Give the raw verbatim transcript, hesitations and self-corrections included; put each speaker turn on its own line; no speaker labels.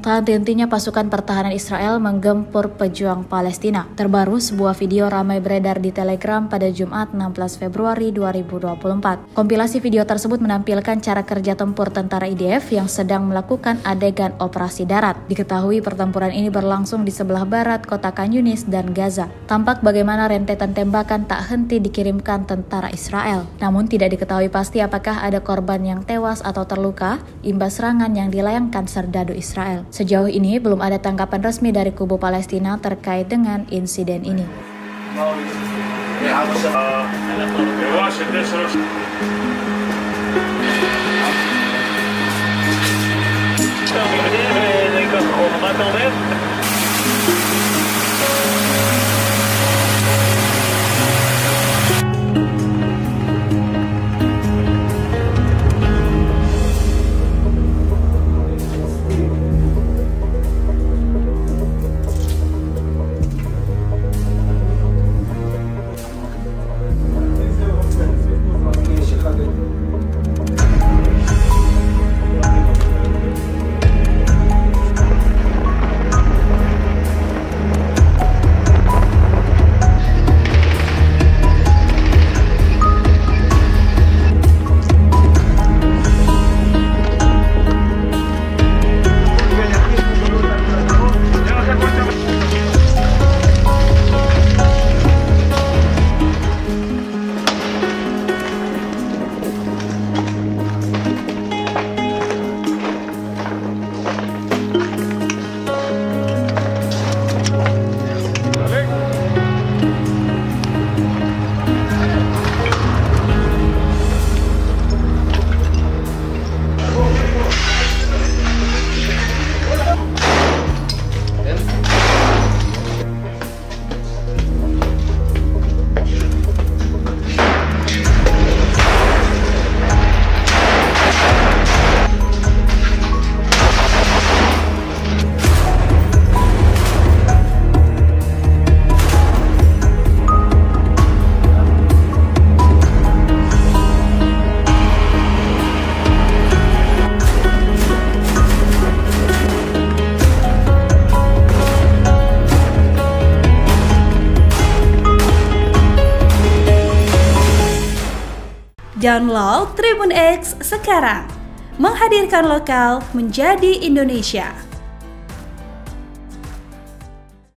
Tak henti-hentinya pasukan pertahanan Israel menggempur pejuang Palestina. Terbaru, sebuah video ramai beredar di Telegram pada Jumat enam belas Februari dua ribu dua puluh empat. Kompilasi video tersebut menampilkan cara kerja tempur tentara I D F yang sedang melakukan adegan operasi darat. Diketahui pertempuran ini berlangsung di sebelah barat kota Khan Yunis dan Gaza. Tampak bagaimana rentetan tembakan tak henti dikirimkan tentara Israel. Namun tidak diketahui pasti apakah ada korban yang tewas atau terluka imbas serangan yang dilayangkan serdadu Israel. Sejauh ini belum ada tanggapan resmi dari kubu Palestina terkait dengan insiden ini.
Download Tribun X sekarang, menghadirkan lokal menjadi Indonesia.